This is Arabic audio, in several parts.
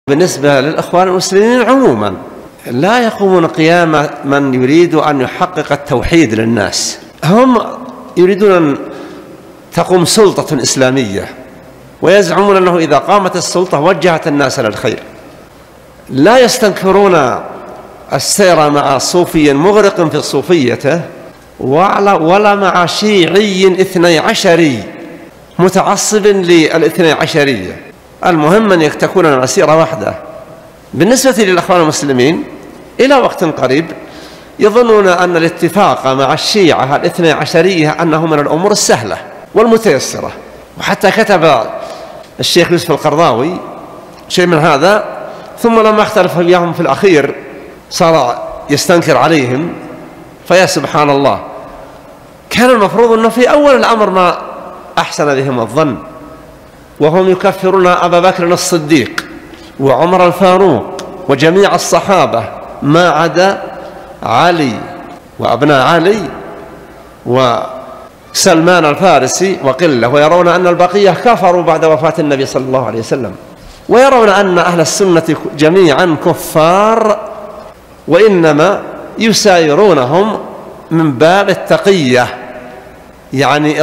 بالنسبة للإخوان المسلمين عموما لا يقومون قيام من يريد أن يحقق التوحيد للناس. هم يريدون أن تقوم سلطة إسلامية، ويزعمون أنه إذا قامت السلطة وجهت الناس للخير. لا يستنكرون السير مع صوفي مغرق في صوفيته، ولا مع شيعي 12 متعصب للاثني عشرية. المهم أن تكون المسيرة واحدة. بالنسبة للأخوان المسلمين إلى وقت قريب يظنون أن الاتفاق مع الشيعة الاثني عشرية أنه من الأمور السهلة والمتيسرة، وحتى كتب الشيخ يوسف القرضاوي شيء من هذا، ثم لما اختلف وياهم في الأخير صار يستنكر عليهم. فيا سبحان الله، كان المفروض أنه في أول الأمر ما أحسن بهم الظن، وهم يكفرون أبا بكر الصديق وعمر الفاروق وجميع الصحابة ما عدا علي وأبناء علي وسلمان الفارسي وقلة، ويرون أن البقية كفروا بعد وفاة النبي صلى الله عليه وسلم، ويرون أن أهل السنة جميعا كفار، وإنما يسايرونهم من باب التقية، يعني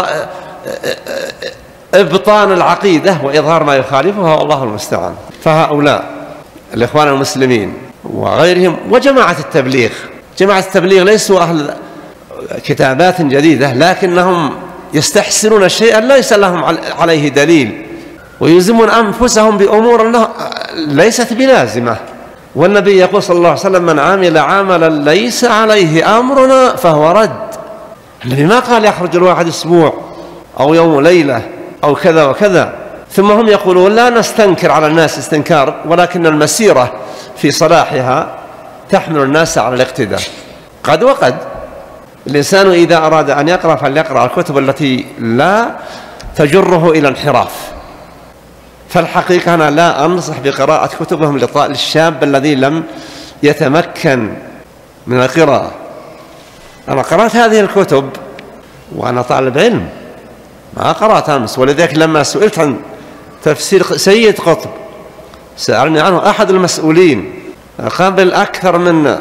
إبطان العقيدة وإظهار ما يخالفها، والله المستعان. فهؤلاء الإخوان المسلمين وغيرهم وجماعة التبليغ، جماعة التبليغ ليسوا أهل كتابات جديدة، لكنهم يستحسنون شيئا ليس لهم عليه دليل، ويلزمون أنفسهم بأمور ليست بلازمة. والنبي يقول صلى الله عليه وسلم: من عمل عملا ليس عليه أمرنا فهو رد. النبي ما قال يخرج الواحد أسبوع أو يوم وليلة أو كذا وكذا. ثم هم يقولون: لا نستنكر على الناس استنكار، ولكن المسيرة في صلاحها تحمل الناس على الاقتداء. قد وقد الإنسان إذا أراد أن يقرأ فليقرأ الكتب التي لا تجره إلى انحراف. فالحقيقة أنا لا أنصح بقراءة كتبهم للشاب الذي لم يتمكن من القراءة. أنا قرأت هذه الكتب وأنا طالب علم، ما قرأت أمس. ولذلك لما سئلت عن تفسير سيد قطب سألني عنه أحد المسؤولين قبل أكثر من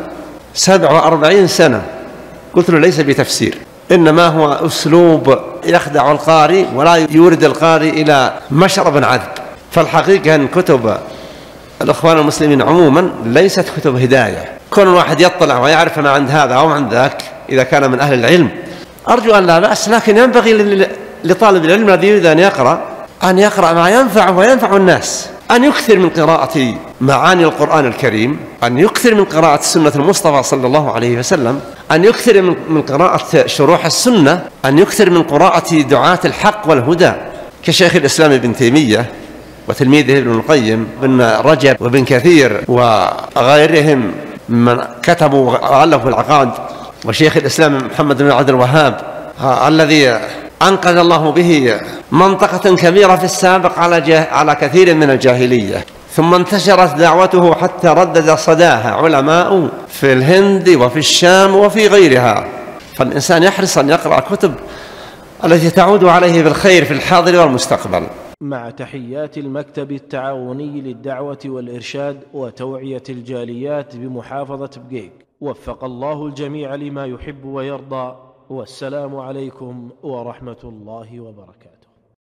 47 سنة، قلت له: ليس بتفسير، إنما هو أسلوب يخدع القارئ ولا يورد القارئ إلى مشرب عذب. فالحقيقة أن كتب الإخوان المسلمين عموما ليست كتب هداية. كون الواحد يطلع ويعرف ما عند هذا أو عند ذاك إذا كان من أهل العلم أرجو أن لا بأس، لكن ينبغي لطالب العلم الذي يريد أن يقرأ ما ينفعه وينفع الناس، أن يكثر من قراءة معاني القرآن الكريم، أن يكثر من قراءة سنة المصطفى صلى الله عليه وسلم، أن يكثر من قراءة شروح السنة، أن يكثر من قراءة دعاة الحق والهدى كشيخ الإسلام ابن تيمية وتلميذه ابن القيم بن رجب وابن كثير وغيرهم من كتبوا وألفوا العقائد، وشيخ الإسلام محمد بن عبد الوهاب الذي أنقذ الله به منطقة كبيرة في السابق على كثير من الجاهلية، ثم انتشرت دعوته حتى ردد صداها علماء في الهند وفي الشام وفي غيرها. فالإنسان يحرص أن يقرأ كتب التي تعود عليه بالخير في الحاضر والمستقبل. مع تحيات المكتب التعاوني للدعوة والإرشاد وتوعية الجاليات بمحافظة بقيق، وفق الله الجميع لما يحب ويرضى، والسلام عليكم ورحمة الله وبركاته.